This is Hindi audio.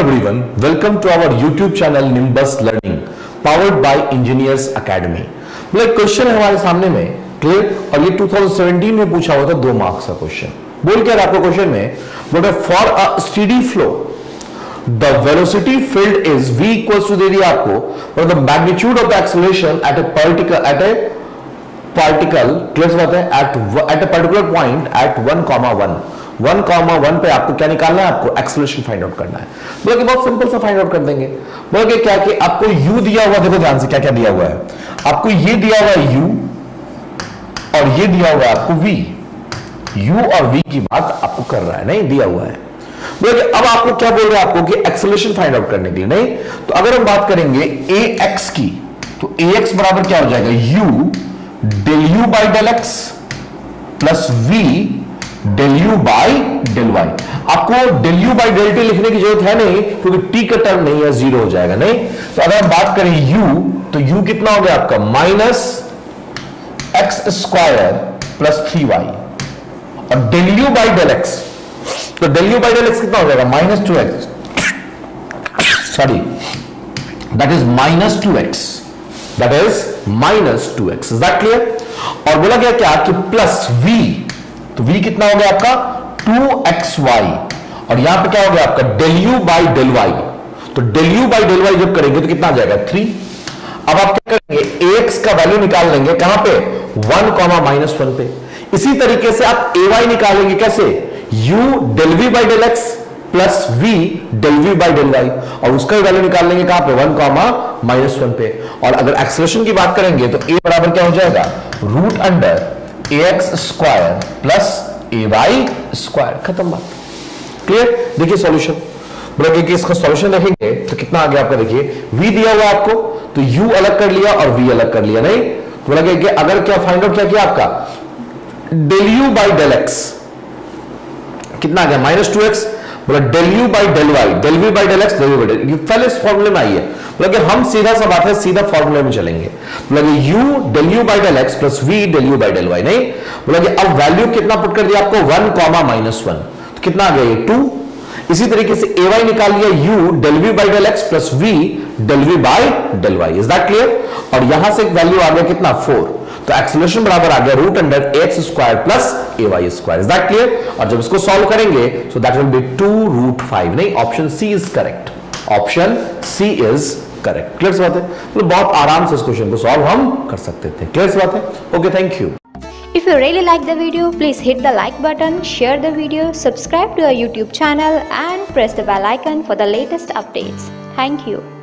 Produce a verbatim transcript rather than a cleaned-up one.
everyone, welcome to our YouTube channel Nimbus Learning, powered by Engineers Academy. मतलब क्वेश्चन है हमारे सामने में क्लियर, और ये दो हज़ार सत्रह में पूछा हुआ था, दो मार्क्स का क्वेश्चन। बोल क्या रहा आपको क्वेश्चन में, बोल for a steady flow the velocity field is v equals to दे दिया आपको, और the magnitude of the acceleration at a particle at a particle clear बात है at at a particular point at one comma one one comma one पे आपको क्या निकालना है, आपको एक्सेलरेशन फाइंड आउट करना है। बोला कि बहुत सिंपल सा फाइंड आउट कर देंगे। बोला कि क्या कि आपको u दिया हुआ, देखो ध्यान से क्या क्या दिया हुआ है, आपको ये दिया हुआ है u और ये दिया हुआ है आपको v, u और v की बात आपको कर रहा है, नहीं दिया हुआ है। बोला कि अब आपको क्या बोल रहे हैं, आपको कि एक्सेलरेशन फाइंड आउट करने के लिए, नहीं तो अगर हम बात करेंगे ax की, तो ax बराबर क्या हो जाएगा, u del u by del x plus v del u by del y। आपको del u by del t लिखने की जरूरत है नहीं, क्योंकि t का टर्म नहीं है, जीरो हो जाएगा, नहीं तो अगर हम बात करें u, तो u कितना हो गया आपका, minus x square plus three y, और del u by del x, तो del u by del x कितना हो जाएगा, minus two x, sorry that is minus two x, that is minus two x. Is that clear? और बोला गया क्या कि प्लस v, तो v कितना हो गया आपका टू एक्स वाई, और यहां पे क्या हो गया आपका del u by del y, तो del u by del y जब करेंगे तो कितना आ जाएगा, थ्री। अब आप क्या करेंगे, ax का वैल्यू निकाल लेंगे कहां पे, वन कॉमा माइनस वन पे। इसी तरीके से आप ay निकालेंगे कैसे, u del v by del x plus v del v by del y, और उसका वैल्यू निकाल लेंगे कहां पे, वन कॉमा माइनस वन पे। और अगर एक्सेलरेशन की बात करेंगे तो a बराबर क्या हो जाएगा, root under ax square plus ay square, खत्म बात, क्लियर। देखिए सॉल्यूशन, बोला कि इसका सॉल्यूशन देखेंगे तो कितना आ गया आपका, देखिए v दिया हुआ आपको, तो u अलग कर लिया और v अलग कर लिया, नहीं तो बोला कि अगर क्या फाइंड आउट क्या किया आपका, del u by del x कितना आ गया, माइनस टू एक्स, बोला del u by del y, del v by del x, del v by del, पहले इस फॉर्मूले में आई है। बोला कि हम सीधा सा बात है, सीधा फॉर्मूले में चलेंगे। बोला कि u del u by del x plus v del u by del y, नहीं बोला कि अब वैल्यू कितना पुट कर दिया आपको, वन कॉमा माइनस वन, तो कितना आ गया ये टू। इसी तरीके से ay निकाल लिया, u del v by del x plus v del v by del y। Is that clear? और यहां से एक वैल्यू आ गया कितना, फोर, तो एक्सेलरेशन बराबर आ गया root under x square plus a y square. Is that clear? और जब इसको सॉल्व करेंगे so that will be two root five, नहीं option C is correct, option C is correct. Clear बात है? तो बहुत आराम से इस क्वेश्चन को सॉल्व हम कर सकते थे। क्लियर बात है? Okay, thank you. If you really like the video, please hit the like button, share the video, subscribe to our YouTube channel and press the bell icon for the latest updates. Thank you.